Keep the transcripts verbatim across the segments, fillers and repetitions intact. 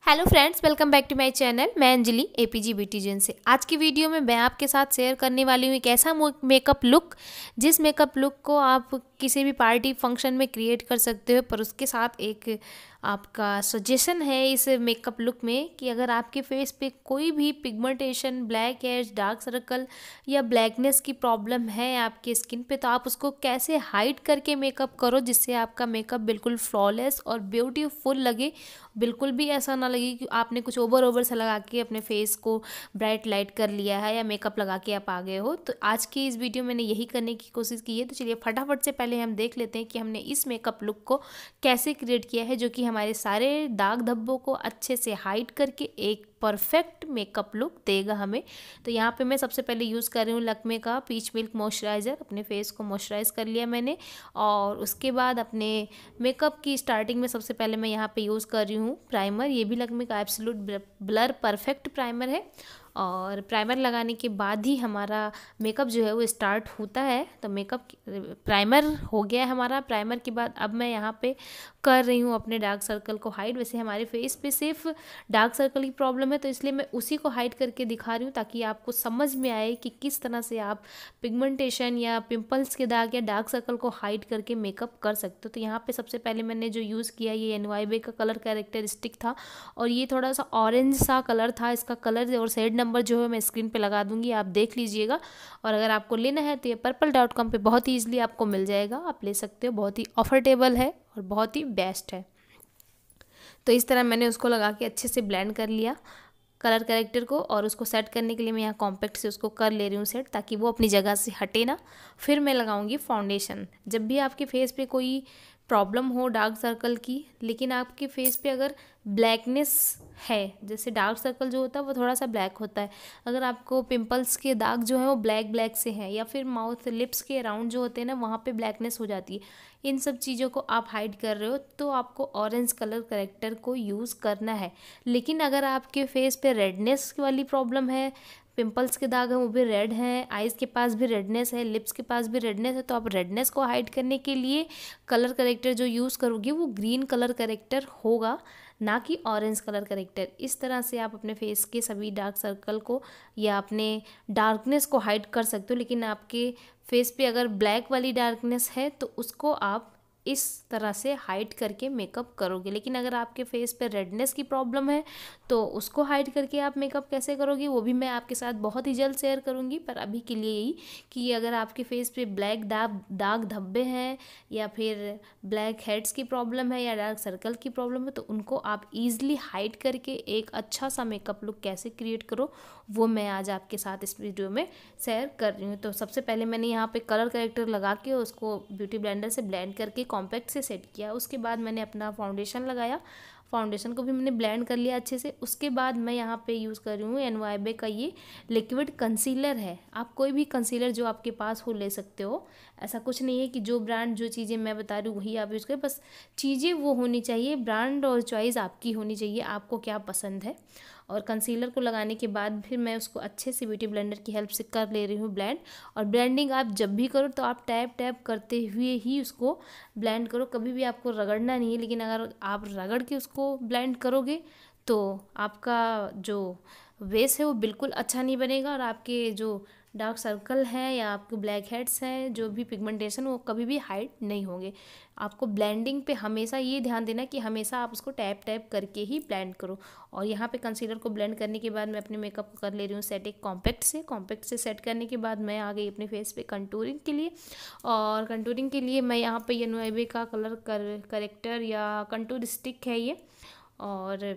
Hello friends, welcome back to my channel. मैं Anjali APG ब्यूटीजन से। आज की वीडियो में मैं आपके साथ शेयर करने वाली हूँ एक ऐसा मेकअप लुक जिस मेकअप लुक को आप किसी भी पार्टी फंक्शन में क्रिएट कर सकते हो। पर उसके साथ एक आपका सजेशन है इस मेकअप लुक में कि अगर आपके फेस पे कोई भी pigmentation, black heads, dark circle या ब्लैकनेस की प्रॉब्लम है आपके स्किन पे, तो आप उसको कैसे हाइड करके मेकअप करो जिससे आपका मेकअप बिल्कुल फ्लॉलेस और ब्यूटीफुल लगे। बिल्कुल भी ऐसा ना लगे कि आपने कुछ ओवर ओवर सा लगा के अपने फेस को ब्राइट लाइट कर लिया है या मेकअप लगा के आप आ गए हो। तो आज की इस वीडियो में मैंने यही करने की कोशिश की है। तो चलिए फटाफट से पहले हम देख लेते हैं कि हमने इस मेकअप लुक को कैसे क्रिएट किया है, जो कि हमारे सारे दाग धब्बों को अच्छे से हाइड करके एक परफेक्ट मेकअप लुक देगा हमें। तो यहाँ पे मैं सबसे पहले यूज़ कर रही हूँ लैक्मे का पीच मिल्क मॉइस्चराइज़र। अपने फेस को मॉइस्चराइज़ कर लिया मैंने, और उसके बाद अपने मेकअप की स्टार्टिंग में सबसे पहले मैं यहाँ पे यूज़ कर रही हूँ प्राइमर। ये भी लैक्मे का एब्सोल्यूट ब्लर परफेक्ट प्राइमर है, और प्राइमर लगाने के बाद ही हमारा मेकअप जो है वो स्टार्ट होता है। तो मेकअप प्राइमर हो गया है हमारा। प्राइमर के बाद अब मैं यहाँ पे कर रही हूँ अपने डार्क सर्कल को हाइड। वैसे हमारे फेस पे सिर्फ डार्क सर्कल की प्रॉब्लम है, तो इसलिए मैं उसी को हाइड करके दिखा रही हूँ ताकि आपको समझ में आए कि किस तरह से आप पिगमेंटेशन या पिंपल्स के दाग या डार्क सर्कल को हाइड करके मेकअप कर सकते हो। तो यहाँ पे सबसे पहले मैंने जो यूज़ किया ये एनवाईबे का कलर कैरेक्टरिस्टिक था, और ये थोड़ा सा ऑरेंज सा कलर था। इसका कलर और शेड नंबर जो है मैं स्क्रीन पे लगा दूंगी, आप देख लीजिएगा। और अगर आपको लेना है तो ये पर्पल डॉट कॉम पर बहुत ही ईजिली आपको मिल जाएगा, आप ले सकते हो। बहुत ही अफोर्डेबल है और बहुत ही बेस्ट है। तो इस तरह मैंने उसको लगा के अच्छे से ब्लेंड कर लिया कलर कैरेक्टर को, और उसको सेट करने के लिए मैं यहाँ कॉम्पैक्ट से उसको कर ले रही हूँ सेट, ताकि वो अपनी जगह से हटे ना। फिर मैं लगाऊंगी फाउंडेशन। जब भी आपके फेस पे कोई प्रॉब्लम हो डार्क सर्कल की, लेकिन आपके फेस पे अगर ब्लैकनेस है, जैसे डार्क सर्कल जो होता है वो थोड़ा सा ब्लैक होता है, अगर आपको पिंपल्स के दाग जो है वो ब्लैक ब्लैक से हैं, या फिर माउथ लिप्स के अराउंड जो होते हैं ना वहाँ पे ब्लैकनेस हो जाती है, इन सब चीज़ों को आप हाइड कर रहे हो तो आपको ऑरेंज कलर करेक्टर को यूज़ करना है। लेकिन अगर आपके फेस पे रेडनेस वाली प्रॉब्लम है, पिंपल्स के दाग हैं वो भी रेड हैं, आइज़ के पास भी रेडनेस है, लिप्स के पास भी रेडनेस है, तो आप रेडनेस को हाइड करने के लिए कलर करेक्टर जो यूज़ करोगे वो ग्रीन कलर करेक्टर होगा, ना कि ऑरेंज कलर करेक्टर। इस तरह से आप अपने फेस के सभी डार्क सर्कल को या अपने डार्कनेस को हाइड कर सकते हो। लेकिन आपके फेस पे अगर ब्लैक वाली डार्कनेस है तो उसको आप इस तरह से हाइड करके मेकअप करोगे। लेकिन अगर आपके फेस पे रेडनेस की प्रॉब्लम है तो उसको हाइड करके आप मेकअप कैसे करोगे वो भी मैं आपके साथ बहुत ही जल्द शेयर करूंगी। पर अभी के लिए यही कि अगर आपके फेस पे ब्लैक दाग दाग धब्बे हैं, या फिर ब्लैक हेड्स की प्रॉब्लम है, या डार्क सर्कल की प्रॉब्लम है, तो उनको आप ईजिली हाइड करके एक अच्छा सा मेकअप लुक कैसे क्रिएट करो वो मैं आज आपके साथ इस वीडियो में शेयर कर रही हूँ। तो सबसे पहले मैंने यहाँ पे कलर करेक्टर लगा के उसको ब्यूटी ब्लेंडर से ब्लेंड करके कॉम्पैक्ट से सेट किया। उसके बाद मैंने अपना फाउंडेशन लगाया, फाउंडेशन को भी मैंने ब्लेंड कर लिया अच्छे से। उसके बाद मैं यहाँ पे यूज़ कर रही हूँ एनवाईबे का ये लिक्विड कंसीलर है। आप कोई भी कंसीलर जो आपके पास हो ले सकते हो, ऐसा कुछ नहीं है कि जो ब्रांड जो चीज़ें मैं बता रही हूँ वही आप यूज़ करें। बस चीज़ें वो होनी चाहिए, ब्रांड और चॉइस आपकी होनी चाहिए, आपको क्या पसंद है। और कंसीलर को लगाने के बाद फिर मैं उसको अच्छे से ब्यूटी ब्लेंडर की हेल्प से कर ले रही हूँ ब्लेंड। और ब्लेंडिंग आप जब भी करो तो आप टैप टैप करते हुए ही उसको ब्लेंड करो, कभी भी आपको रगड़ना नहीं है। लेकिन अगर आप रगड़ के उसको ब्लेंड करोगे तो आपका जो बेस है वो बिल्कुल अच्छा नहीं बनेगा, और आपके जो डार्क सर्कल हैं या आपके ब्लैक हेड्स हैं, जो भी पिगमेंटेशन, वो कभी भी हाइड नहीं होंगे। आपको ब्लेंडिंग पे हमेशा ये ध्यान देना कि हमेशा आप उसको टैप टैप करके ही ब्लेंड करो। और यहाँ पे कंसीलर को ब्लेंड करने के बाद मैं अपने मेकअप को कर ले रही हूँ सेट एक कॉम्पैक्ट से। कॉम्पैक्ट से सेट करने के बाद मैं आ गई अपने फेस पे कंटूरिंग के लिए। और कंटूरिंग के लिए मैं यहाँ पे एनवाईबे का कलर कर करेक्टर या कंटूर स्टिक है ये, और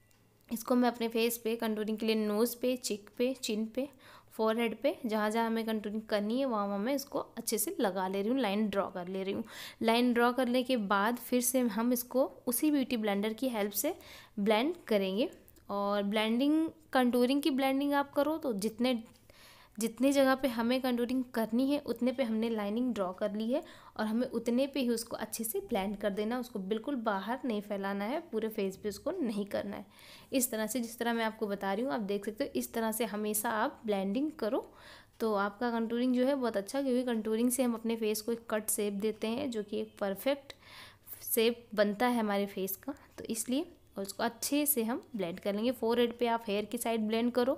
इसको मैं अपने फेस पे कंटूरिंग के लिए नोज़ पे, चिक पे, चिन पे, फोरहेड पे, जहाँ जहाँ हमें कंटूरिंग करनी है वहाँ वहाँ मैं इसको अच्छे से लगा ले रही हूँ, लाइन ड्रॉ कर ले रही हूँ। लाइन ड्रॉ करने के बाद फिर से हम इसको उसी ब्यूटी ब्लेंडर की हेल्प से ब्लेंड करेंगे। और ब्लेंडिंग कंटूरिंग की ब्लेंडिंग आप करो तो जितने जितनी जगह पे हमें कंटूरिंग करनी है उतने पे हमने लाइनिंग ड्रॉ कर ली है, और हमें उतने पे ही उसको अच्छे से ब्लेंड कर देना। उसको बिल्कुल बाहर नहीं फैलाना है, पूरे फेस पे उसको नहीं करना है। इस तरह से जिस तरह मैं आपको बता रही हूँ आप देख सकते हो, इस तरह से हमेशा आप ब्लेंडिंग करो तो आपका कंटूरिंग जो है बहुत अच्छा, क्योंकि कंटूरिंग से हम अपने फेस को एक कट शेप देते हैं जो कि एक परफेक्ट शेप बनता है हमारे फेस का। तो इसलिए और उसको अच्छे से हम ब्लेंड कर लेंगे। फोरहेड पे आप हेयर की साइड ब्लेंड करो,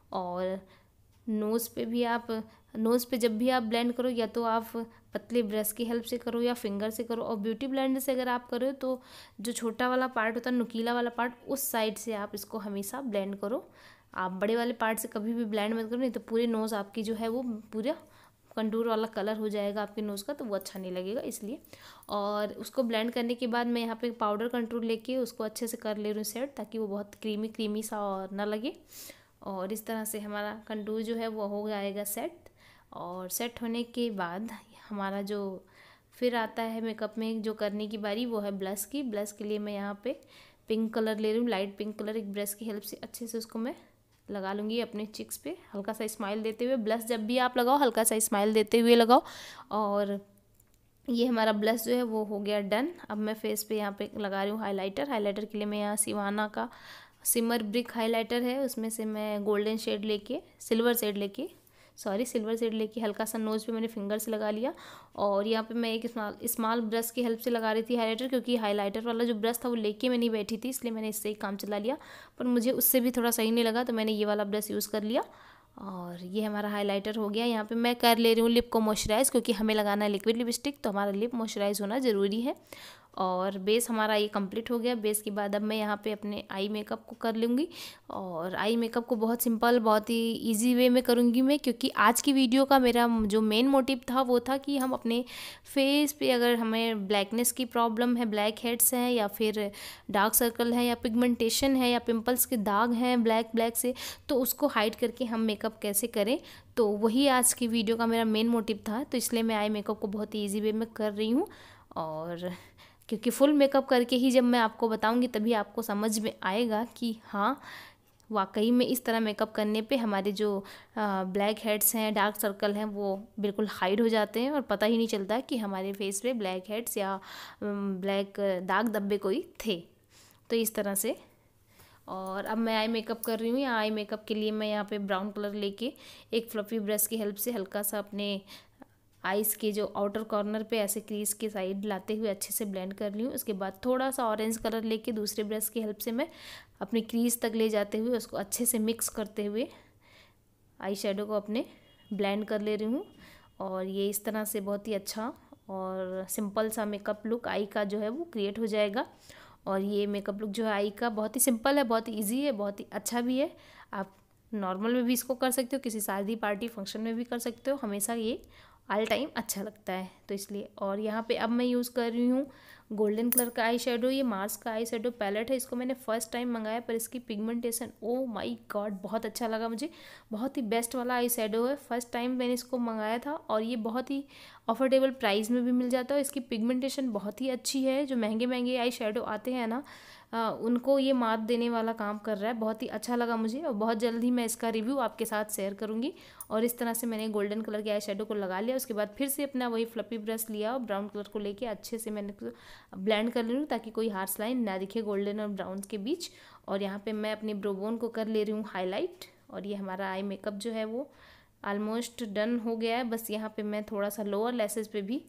और नोज़ पे भी आप नोज़ पे जब भी आप ब्लेंड करो या तो आप पतले ब्रश की हेल्प से करो या फिंगर से करो, और ब्यूटी ब्लेंडर से अगर आप करो तो जो छोटा वाला पार्ट होता है, नुकीला वाला पार्ट, उस साइड से आप इसको हमेशा ब्लेंड करो। आप बड़े वाले पार्ट से कभी भी ब्लेंड मत करो, नहीं तो पूरे नोज़ आपकी जो है वो पूरा कंटूर वाला कलर हो जाएगा आपके नोज़ का, तो वो अच्छा नहीं लगेगा इसलिए। और उसको ब्लेंड करने के बाद मैं यहाँ पे पाउडर कंटूर लेके उसको अच्छे से कर ले रही हूँ सेट, ताकि वो बहुत क्रीमी क्रीमी सा और ना लगे। और इस तरह से हमारा कंटूर जो है वो हो जाएगा सेट। और सेट होने के बाद हमारा जो फिर आता है मेकअप में जो करने की बारी, वो है ब्लश की। ब्लश के लिए मैं यहाँ पे पिंक कलर ले रही हूँ, लाइट पिंक कलर। एक ब्रश की हेल्प से अच्छे से उसको मैं लगा लूँगी अपने चिक्स पे, हल्का सा स्माइल देते हुए। ब्लश जब भी आप लगाओ हल्का सा स्माइल देते हुए लगाओ। और ये हमारा ब्लश जो है वो हो गया डन। अब मैं फेस पे यहाँ पे लगा रही हूँ हाइलाइटर। हाइलाइटर के लिए मैं यहाँ सिवाना का सिमर ब्रिक हाइलाइटर है, उसमें से मैं गोल्डन शेड लेके सिल्वर शेड लेके सॉरी सिल्वर शेड लेके हल्का सा नोज़ पे मैंने फिंगर से लगा लिया। और यहाँ पे मैं एक स्मॉल स्मॉल ब्रश की हेल्प से लगा रही थी हाइलाइटर, क्योंकि हाइलाइटर वाला जो ब्रश था वो लेके मैं नहीं बैठी थी, इसलिए मैंने इससे ही काम चला लिया। पर मुझे उससे भी थोड़ा सही नहीं लगा, तो मैंने ये वाला ब्रश यूज़ कर लिया। और ये हमारा हाइलाइटर हो गया। यहाँ पे मैं कर ले रही हूँ लिप को मॉइस्चराइज़, क्योंकि हमें लगाना है लिक्विड लिपस्टिक, तो हमारा लिप मॉइस्चराइज़ होना ज़रूरी है। और बेस हमारा ये कंप्लीट हो गया। बेस के बाद अब मैं यहाँ पे अपने आई मेकअप को कर लूँगी। और आई मेकअप को बहुत सिंपल, बहुत ही इजी वे में करूँगी मैं, क्योंकि आज की वीडियो का मेरा जो मेन मोटिव था वो था कि हम अपने फेस पे अगर हमें ब्लैकनेस की प्रॉब्लम है, ब्लैक हेड्स हैं, या फिर डार्क सर्कल है, या पिगमेंटेशन है, या पिंपल्स के दाग हैं ब्लैक ब्लैक से, तो उसको हाइड करके हम मेकअप कैसे करें। तो वही आज की वीडियो का मेरा मेन मोटिव था, तो इसलिए मैं आई मेकअप को बहुत ही ईजी वे में कर रही हूँ। और क्योंकि फुल मेकअप करके ही जब मैं आपको बताऊंगी तभी आपको समझ में आएगा कि हाँ वाकई में इस तरह मेकअप करने पे हमारे जो ब्लैक हेड्स हैं, डार्क सर्कल हैं, वो बिल्कुल हाइड हो जाते हैं और पता ही नहीं चलता कि हमारे फेस पे ब्लैक हेड्स या ब्लैक दाग धब्बे कोई थे। तो इस तरह से। और अब मैं आई मेकअप कर रही हूँ। यहाँ आई मेकअप के लिए मैं यहाँ पे ब्राउन कलर लेके एक फ्लफी ब्रश की हेल्प से हल्का सा अपने आइज़ के जो आउटर कॉर्नर पे ऐसे क्रीज के साइड लाते हुए अच्छे से ब्लेंड कर ली हूँ। उसके बाद थोड़ा सा ऑरेंज कलर लेके दूसरे ब्रश की हेल्प से मैं अपनी क्रीज तक ले जाते हुए उसको अच्छे से मिक्स करते हुए आई शेडो को अपने ब्लेंड कर ले रही हूँ। और ये इस तरह से बहुत ही अच्छा और सिंपल सा मेकअप लुक आई का जो है वो क्रिएट हो जाएगा। और ये मेकअप लुक जो है आई का बहुत ही सिंपल है, बहुत ही ईजी है, बहुत ही अच्छा भी है। आप नॉर्मल में भी इसको कर सकते हो, किसी शादी पार्टी फंक्शन में भी कर सकते हो, हमेशा ये ऑल टाइम अच्छा लगता है, तो इसलिए। और यहाँ पे अब मैं यूज़ कर रही हूँ गोल्डन कलर का आई शेडो। ये मार्स का आई शेडो पैलेट है, इसको मैंने फर्स्ट टाइम मंगाया, पर इसकी पिगमेंटेशन ओ माय गॉड बहुत अच्छा लगा मुझे। बहुत ही बेस्ट वाला आई शेडो है, फर्स्ट टाइम मैंने इसको मंगाया था और ये बहुत ही अफोर्डेबल प्राइस में भी मिल जाता है। इसकी पिगमेंटेशन बहुत ही अच्छी है। जो महंगे महंगे आई शेडो आते हैं ना, आ, उनको ये मात देने वाला काम कर रहा है। बहुत ही अच्छा लगा मुझे और बहुत जल्द ही मैं इसका रिव्यू आपके साथ शेयर करूँगी। और इस तरह से मैंने गोल्डन कलर के आई शेडो को लगा लिया। उसके बाद फिर से अपना वही फ्लफी ब्रश लिया और ब्राउन कलर को लेके अच्छे से मैंने ब्लेंड कर ले लूँ, ताकि कोई हार्श लाइन ना दिखे गोल्डन और ब्राउन के बीच। और यहाँ पे मैं अपनी ब्रोबोन को कर ले रही हूँ हाईलाइट। और ये हमारा आई मेकअप जो है वो ऑलमोस्ट डन हो गया है। बस यहाँ पे मैं थोड़ा सा लोअर लेसेस पे भी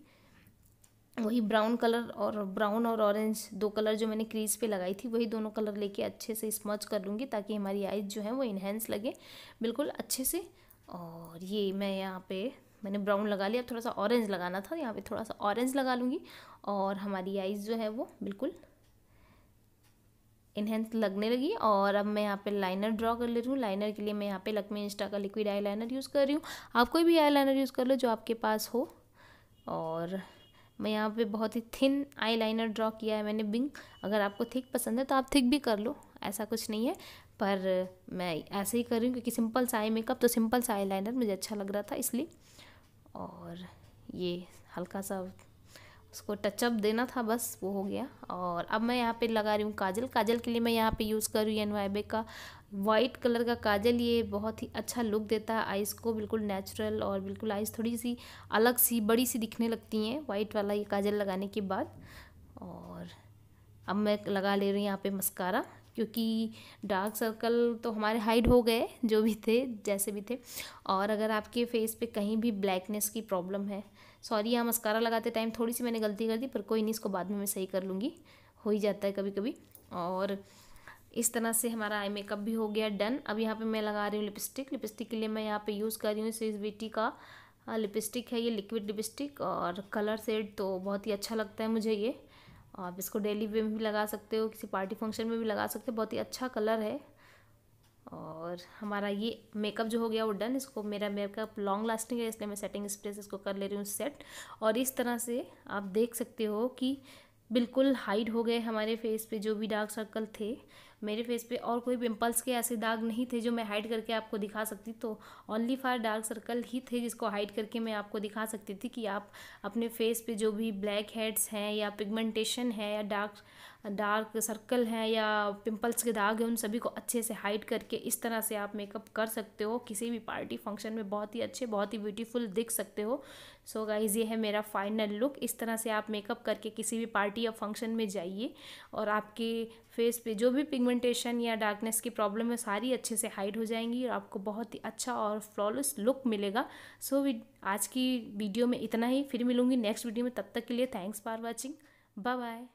वही ब्राउन कलर और ब्राउन और ऑरेंज दो कलर जो मैंने क्रीज पे लगाई थी, वही दोनों कलर लेके अच्छे से स्मच कर लूँगी, ताकि हमारी आईज जो है वो इन्हेंस लगे बिल्कुल अच्छे से। और ये मैं यहाँ पे मैंने ब्राउन लगा लिया, अब थोड़ा सा ऑरेंज लगाना था, यहाँ पे थोड़ा सा ऑरेंज लगा लूँगी और हमारी आईज जो है वो बिल्कुल इन्हेंस लगने लगी। और अब मैं यहाँ पे लाइनर ड्रॉ कर ले रही हूँ। लाइनर के लिए मैं यहाँ पे लक्मे इंस्टा का लिक्विड आई लाइनर यूज़ कर रही हूँ। आप कोई भी आई लाइनर यूज़ कर लो जो आपके पास हो। और मैं यहाँ पे बहुत ही थिन आई लाइनर ड्रॉ किया है मैंने विंग। अगर आपको थिक पसंद है तो आप थिक भी कर लो, ऐसा कुछ नहीं है, पर मैं ऐसे ही कर रही हूँ क्योंकि सिंपल सा आई मेकअप तो सिंपल सा आई लाइनर मुझे अच्छा लग रहा था इसलिए। और ये हल्का सा उसको टचअप देना था, बस वो हो गया। और अब मैं यहाँ पे लगा रही हूँ काजल। काजल के लिए मैं यहाँ पे यूज़ कर रही हूँ एनवाईबे का वाइट कलर का काजल। ये बहुत ही अच्छा लुक देता है आइज़ को, बिल्कुल नेचुरल, और बिल्कुल आइज़ थोड़ी सी अलग सी बड़ी सी दिखने लगती हैं वाइट वाला ये काजल लगाने के बाद। और अब मैं लगा ले रही हूँ यहाँ पे मस्कारा, क्योंकि डार्क सर्कल तो हमारे हाइड हो गए जो भी थे जैसे भी थे। और अगर आपके फेस पे कहीं भी ब्लैकनेस की प्रॉब्लम है, सॉरी यहाँ मस्कारा लगाते टाइम थोड़ी सी मैंने गलती कर दी, पर कोई नहीं, इसको बाद में मैं सही कर लूँगी, हो ही जाता है कभी कभी। और इस तरह से हमारा आई मेकअप भी हो गया डन। अब यहाँ पे मैं लगा रही हूँ लिपस्टिक। लिपस्टिक के लिए मैं यहाँ पे यूज़ कर रही हूँ स्विस ब्यूटी का लिपस्टिक है ये, लिक्विड लिपस्टिक, और कलर शेड तो बहुत ही अच्छा लगता है मुझे ये। आप इसको डेली वे में भी लगा सकते हो, किसी पार्टी फंक्शन में भी लगा सकते हो, बहुत ही अच्छा कलर है। और हमारा ये मेकअप जो हो गया वो डन। इसको मेरा मेकअप लॉन्ग लास्टिंग है इसलिए मैं सेटिंग स्प्रे से इसको कर ले रही हूँ सेट। और इस तरह से आप देख सकते हो कि बिल्कुल हाइड हो गए हमारे फेस पे जो भी डार्क सर्कल थे। मेरे फेस पे और कोई पिंपल्स के ऐसे दाग नहीं थे जो मैं हाइड करके आपको दिखा सकती, तो ओनली फॉर डार्क सर्कल ही थे जिसको हाइड करके मैं आपको दिखा सकती थी कि आप अपने फेस पे जो भी ब्लैक हेड्स हैं या पिगमेंटेशन है या डार्क डार्क सर्कल हैं या पिंपल्स के दाग हैं, उन सभी को अच्छे से हाइड करके इस तरह से आप मेकअप कर सकते हो। किसी भी पार्टी फंक्शन में बहुत ही अच्छे, बहुत ही ब्यूटीफुल दिख सकते हो। सो so गाइज, ये है मेरा फाइनल लुक। इस तरह से आप मेकअप करके किसी भी पार्टी या फंक्शन में जाइए और आपके फेस पे जो भी पिगमेंटेशन या डार्कनेस की प्रॉब्लम है सारी अच्छे से हाइड हो जाएंगी और आपको बहुत ही अच्छा और फ्लॉलेस लुक मिलेगा। सो so, आज की वीडियो में इतना ही। फिर मिलूंगी नेक्स्ट वीडियो में, तब तक के लिए thanks for watching, bye bye.